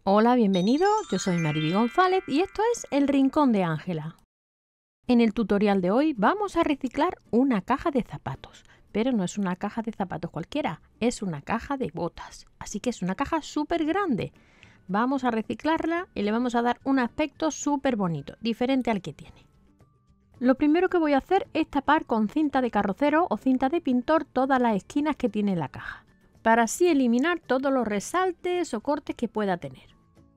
Hola, bienvenido, yo soy Mariby González y esto es El Rincón de Ángela. En el tutorial de hoy vamos a reciclar una caja de zapatos, pero no es una caja de zapatos cualquiera, es una caja de botas, así que es una caja súper grande. Vamos a reciclarla y le vamos a dar un aspecto súper bonito, diferente al que tiene. Lo primero que voy a hacer es tapar con cinta de carrocero o cinta de pintor todas las esquinas que tiene la caja, para así eliminar todos los resaltes o cortes que pueda tener.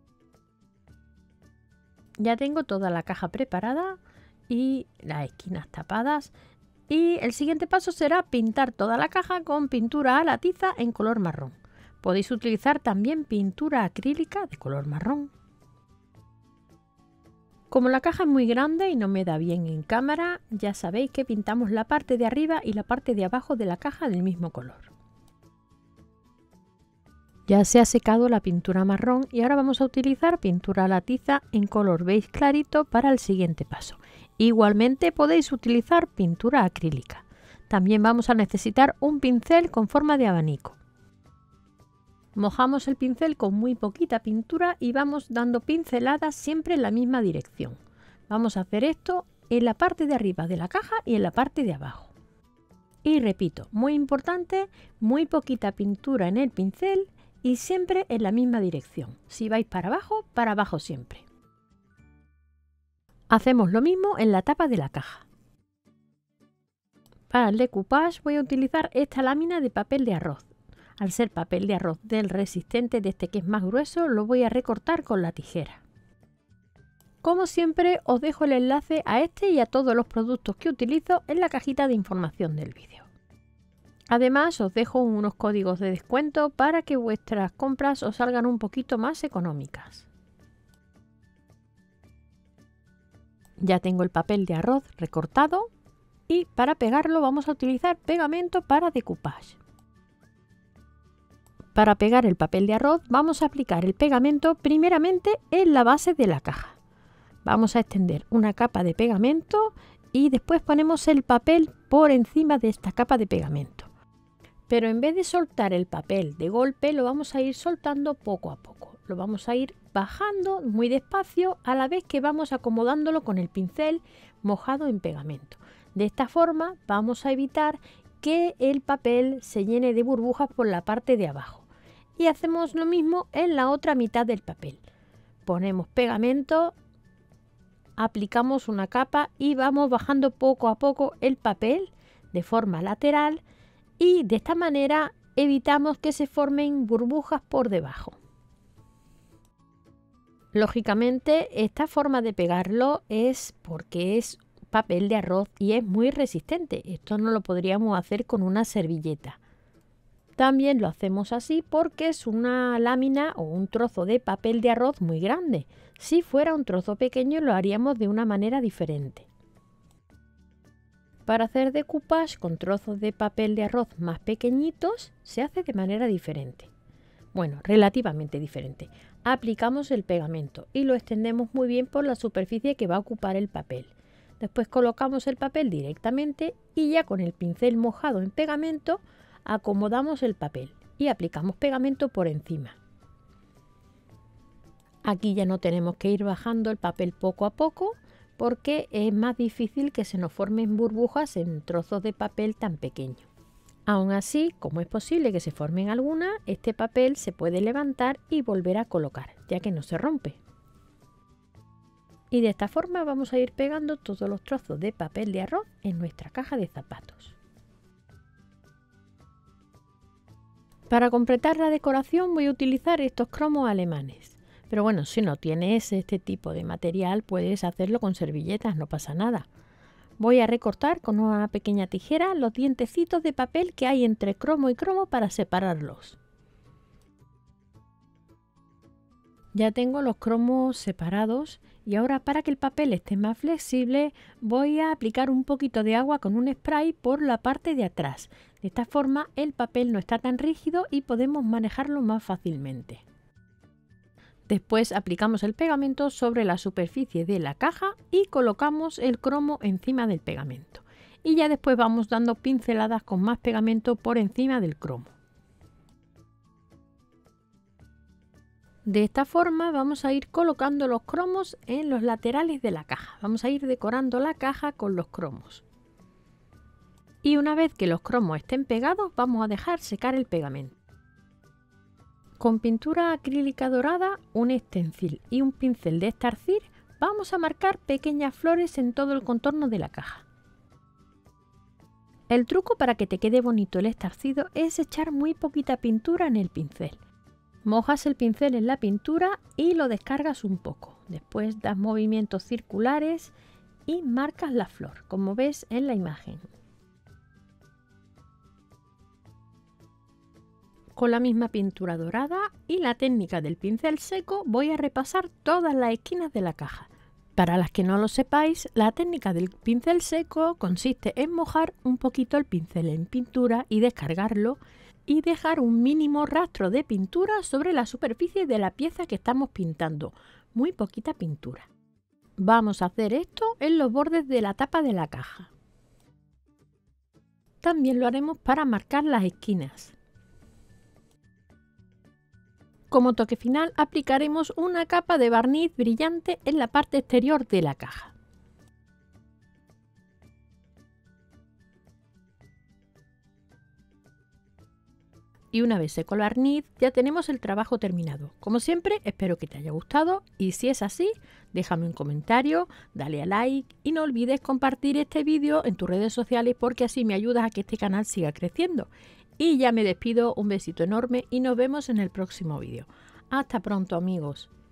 Ya tengo toda la caja preparada y las esquinas tapadas, y el siguiente paso será pintar toda la caja con pintura a la tiza en color marrón. Podéis utilizar también pintura acrílica de color marrón. Como la caja es muy grande y no me da bien en cámara, ya sabéis que pintamos la parte de arriba y la parte de abajo de la caja del mismo color. Ya se ha secado la pintura marrón y ahora vamos a utilizar pintura a la tiza en color beige clarito para el siguiente paso. Igualmente podéis utilizar pintura acrílica. También vamos a necesitar un pincel con forma de abanico. Mojamos el pincel con muy poquita pintura y vamos dando pinceladas siempre en la misma dirección. Vamos a hacer esto en la parte de arriba de la caja y en la parte de abajo. Y repito, muy importante, muy poquita pintura en el pincel y siempre en la misma dirección. Si vais para abajo siempre. Hacemos lo mismo en la tapa de la caja. Para el decoupage voy a utilizar esta lámina de papel de arroz. Al ser papel de arroz del resistente, de este que es más grueso, lo voy a recortar con la tijera. Como siempre, os dejo el enlace a este y a todos los productos que utilizo en la cajita de información del vídeo. Además, os dejo unos códigos de descuento para que vuestras compras os salgan un poquito más económicas. Ya tengo el papel de arroz recortado y para pegarlo vamos a utilizar pegamento para decoupage. Para pegar el papel de arroz vamos a aplicar el pegamento primeramente en la base de la caja. Vamos a extender una capa de pegamento y después ponemos el papel por encima de esta capa de pegamento. Pero en vez de soltar el papel de golpe, lo vamos a ir soltando poco a poco. Lo vamos a ir bajando muy despacio a la vez que vamos acomodándolo con el pincel mojado en pegamento. De esta forma vamos a evitar que el papel se llene de burbujas por la parte de abajo. Y hacemos lo mismo en la otra mitad del papel. Ponemos pegamento, aplicamos una capa y vamos bajando poco a poco el papel de forma lateral y de esta manera evitamos que se formen burbujas por debajo. Lógicamente, esta forma de pegarlo es porque es papel de arroz y es muy resistente. Esto no lo podríamos hacer con una servilleta. También lo hacemos así porque es una lámina o un trozo de papel de arroz muy grande. Si fuera un trozo pequeño lo haríamos de una manera diferente. Para hacer decoupage con trozos de papel de arroz más pequeñitos se hace de manera diferente. Bueno, relativamente diferente. Aplicamos el pegamento y lo extendemos muy bien por la superficie que va a ocupar el papel. Después colocamos el papel directamente y ya con el pincel mojado en pegamento acomodamos el papel y aplicamos pegamento por encima. Aquí ya no tenemos que ir bajando el papel poco a poco porque es más difícil que se nos formen burbujas en trozos de papel tan pequeños. Aún así, como es posible que se formen algunas, este papel se puede levantar y volver a colocar, ya que no se rompe. Y de esta forma vamos a ir pegando todos los trozos de papel de arroz en nuestra caja de zapatos. Para completar la decoración voy a utilizar estos cromos alemanes. Pero bueno, si no tienes este tipo de material puedes hacerlo con servilletas, no pasa nada. Voy a recortar con una pequeña tijera los dientecitos de papel que hay entre cromo y cromo para separarlos. Ya tengo los cromos separados y ahora para que el papel esté más flexible voy a aplicar un poquito de agua con un spray por la parte de atrás. De esta forma el papel no está tan rígido y podemos manejarlo más fácilmente. Después aplicamos el pegamento sobre la superficie de la caja y colocamos el cromo encima del pegamento. Y ya después vamos dando pinceladas con más pegamento por encima del cromo. De esta forma vamos a ir colocando los cromos en los laterales de la caja. Vamos a ir decorando la caja con los cromos. Y una vez que los cromos estén pegados, vamos a dejar secar el pegamento. Con pintura acrílica dorada, un stencil y un pincel de estarcir, vamos a marcar pequeñas flores en todo el contorno de la caja. El truco para que te quede bonito el estarcido es echar muy poquita pintura en el pincel. Mojas el pincel en la pintura y lo descargas un poco. Después das movimientos circulares y marcas la flor, como ves en la imagen. Con la misma pintura dorada y la técnica del pincel seco voy a repasar todas las esquinas de la caja. Para las que no lo sepáis, la técnica del pincel seco consiste en mojar un poquito el pincel en pintura y descargarlo y dejar un mínimo rastro de pintura sobre la superficie de la pieza que estamos pintando, muy poquita pintura. Vamos a hacer esto en los bordes de la tapa de la caja. También lo haremos para marcar las esquinas. Como toque final aplicaremos una capa de barniz brillante en la parte exterior de la caja. Y una vez seco el barniz ya tenemos el trabajo terminado. Como siempre, espero que te haya gustado y si es así, déjame un comentario, dale a like y no olvides compartir este vídeo en tus redes sociales porque así me ayudas a que este canal siga creciendo. Y ya me despido, un besito enorme y nos vemos en el próximo vídeo. Hasta pronto amigos.